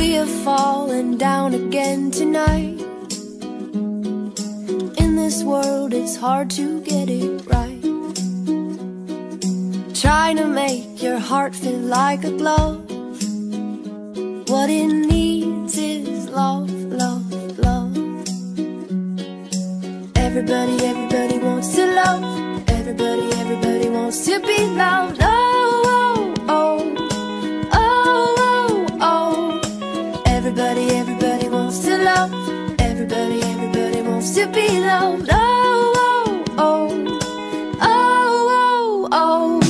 We are falling down again tonight. In this world it's hard to get it right. Trying to make your heart feel like a glove. What it needs is love, love, love. Everybody, everybody wants to love. Everybody, everybody wants to be loved. Oh, oh, oh, oh, oh. Everybody, everybody wants to love. Everybody, everybody wants to be loved. Oh, oh, oh, oh, oh, oh.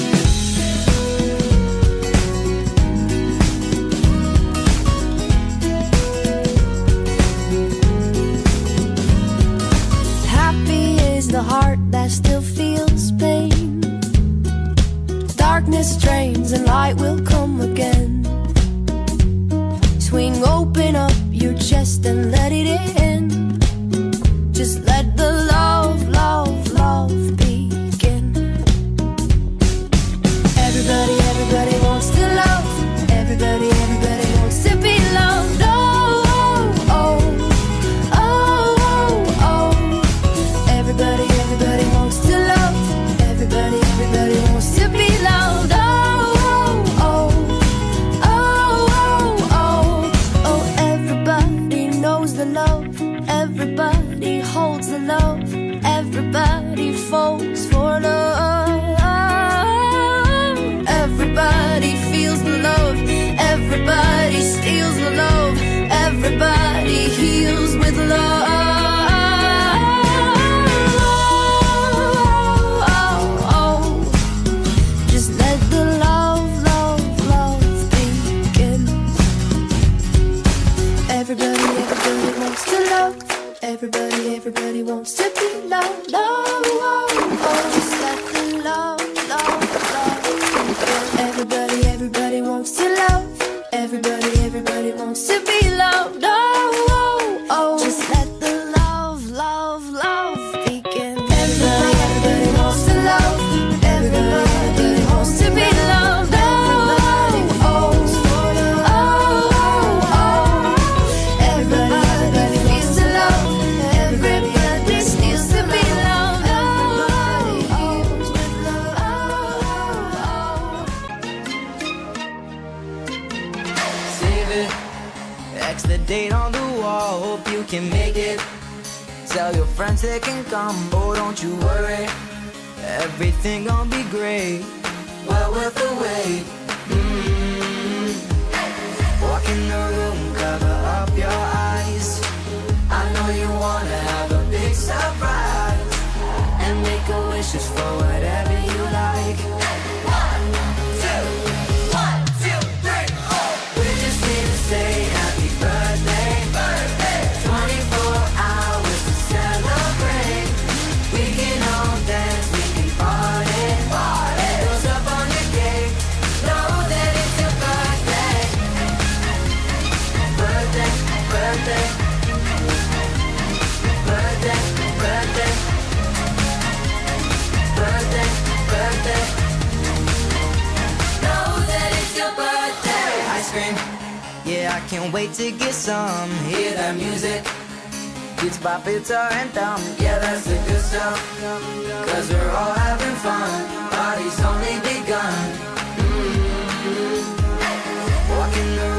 The heart that still feels pain. Darkness drains and light will come again. Swing open up your chest and let it in. Just let the love, love, love begin. Everybody, everybody wants to love. Everybody, everybody wants to be loved. Oh, oh, oh, oh, oh. Everybody, everybody wants to love. Everybody, everybody wants to be loved. Oh, oh, oh, oh, oh, oh. Everybody knows the love. Everybody holds the love. Everybody falls for love. Everybody feels the love. Everybody steals the love. Everybody heals with love. Everybody, everybody wants to be loved. Oh, oh, oh. Just let the love, love, love. Everybody, everybody wants to love. Everybody, everybody wants to be loved. Oh, oh, oh. Just let the love, love, love begin. Everybody, everybody wants to love. Everybody, everybody wants to be loved. Oh, oh, oh, oh, oh. Everybody, everybody feels the love. Everybody steals to be loved. Everybody heals with love. Save it, X the date on the wall. Hope you can make it. Tell your friends they can come. Oh, don't you worry, everything gonna be great. Well worth the wait. Walk in the room, cover up your eyes. I know you wanna have a big surprise and make a wishes for whatever you like. 1, 2, 3, 4. We just need to say happy birthday, birthday. 24 hours to celebrate. We can all dance, we can party, party. Goes up on your cake, know that it's your birthday. Birthday, birthday. Birthday, birthday. Birthday, birthday. Know that it's your birthday. Ice cream, yeah, I can't wait to get some. Hear that music, beats by guitar and thumb. Yeah, that's the good stuff, 'cause we're all having fun. Party's only begun. Walk in the